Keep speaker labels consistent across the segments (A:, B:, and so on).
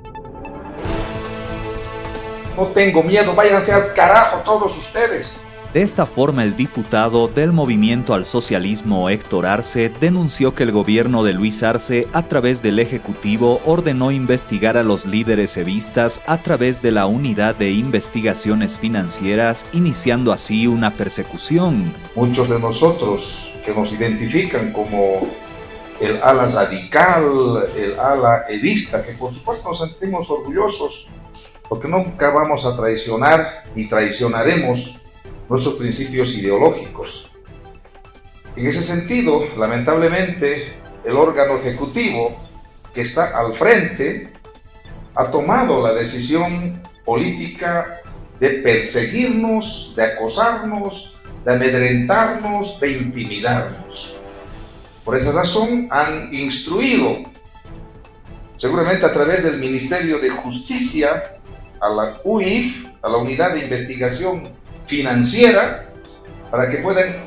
A: No tengo miedo, váyanse al carajo todos ustedes.
B: De esta forma, el diputado del Movimiento al Socialismo, Héctor Arce, denunció que el gobierno de Luis Arce, a través del Ejecutivo, ordenó investigar a los líderes evistas a través de la Unidad de Investigaciones Financieras, iniciando así una persecución.
A: Muchos de nosotros que nos identifican como el ala radical, el ala evista, que por supuesto nos sentimos orgullosos, porque nunca vamos a traicionar ni traicionaremos nuestros principios ideológicos. En ese sentido, lamentablemente, el órgano ejecutivo que está al frente ha tomado la decisión política de perseguirnos, de acosarnos, de amedrentarnos, de intimidarnos. Por esa razón han instruido, seguramente a través del Ministerio de Justicia, a la UIF, a la Unidad de Investigación Financiera, para que puedan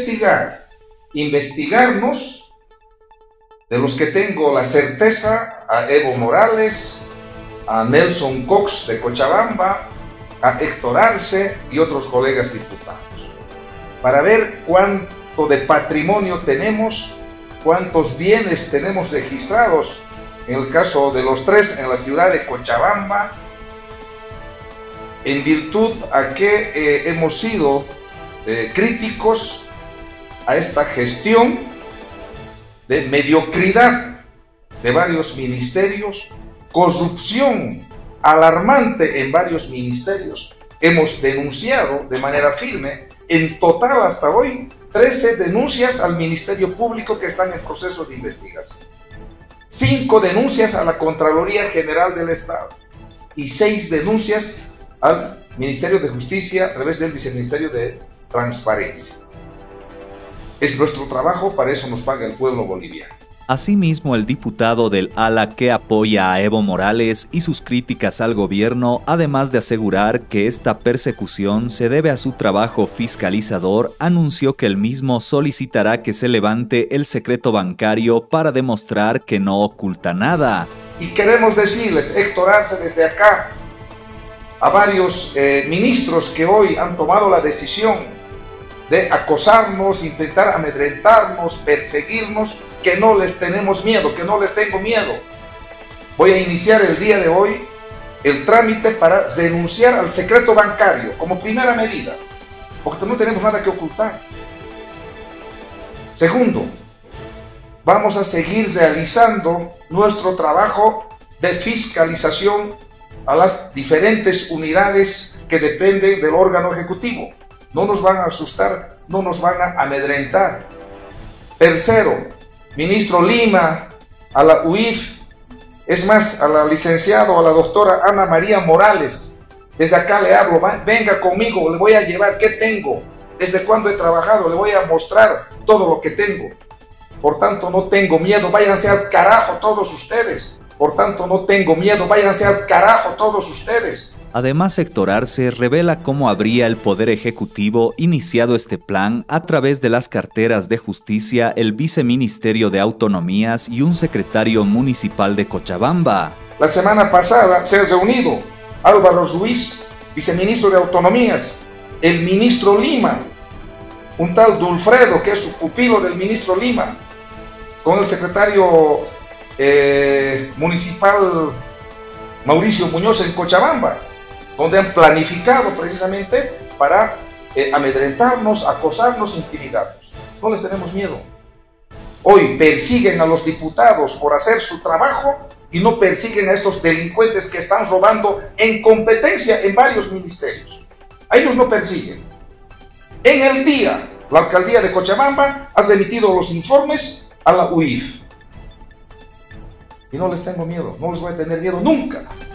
A: investigarnos, de los que tengo la certeza, a Evo Morales, a Nelson Cox de Cochabamba, a Héctor Arce y otros colegas diputados, para ver cuánto de patrimonio tenemos, cuántos bienes tenemos registrados, en el caso de los tres en la ciudad de Cochabamba, en virtud a que hemos sido críticos a esta gestión de mediocridad de varios ministerios, corrupción alarmante en varios ministerios. Hemos denunciado de manera firme, en total hasta hoy, 13 denuncias al Ministerio Público que están en proceso de investigación, 5 denuncias a la Contraloría General del Estado y 6 denuncias al Ministerio de Justicia a través del Viceministerio de Transparencia. Es nuestro trabajo, para eso nos paga el pueblo boliviano.
B: Asimismo, el diputado del ala que apoya a Evo Morales y sus críticas al gobierno, además de asegurar que esta persecución se debe a su trabajo fiscalizador, anunció que el mismo solicitará que se levante el secreto bancario para demostrar que no oculta nada.
A: Y queremos decirles, Héctor Arce, desde acá, a varios ministros que hoy han tomado la decisión de acosarnos, intentar amedrentarnos, perseguirnos, que no les tenemos miedo, que no les tengo miedo. Voy a iniciar el día de hoy el trámite para renunciar al secreto bancario como primera medida, porque no tenemos nada que ocultar. Segundo, vamos a seguir realizando nuestro trabajo de fiscalización a las diferentes unidades que dependen del órgano ejecutivo. No nos van a asustar, no nos van a amedrentar. Tercero, ministro Lima, a la UIF, es más, a la licenciada, a la doctora Ana María Morales, desde acá le hablo, venga conmigo, le voy a llevar qué tengo, desde cuándo he trabajado, le voy a mostrar todo lo que tengo. Por tanto, no tengo miedo, váyanse al carajo todos ustedes. Por tanto, no tengo miedo, váyanse al carajo todos ustedes.
B: Además, Héctor Arce revela cómo habría el Poder Ejecutivo iniciado este plan a través de las carteras de Justicia, el Viceministerio de Autonomías y un secretario municipal de Cochabamba.
A: La semana pasada se han reunido Álvaro Ruiz, viceministro de Autonomías, el ministro Lima, un tal Dulfredo, que es su pupilo del ministro Lima, con el secretario municipal Mauricio Muñoz en Cochabamba, donde han planificado precisamente para amedrentarnos, acosarnos, intimidarnos. No les tenemos miedo. Hoy persiguen a los diputados por hacer su trabajo y no persiguen a estos delincuentes que están robando en competencia en varios ministerios. A ellos no persiguen. En el día, la alcaldía de Cochabamba ha remitido los informes a la UIF. Y no les tengo miedo, no les voy a tener miedo nunca.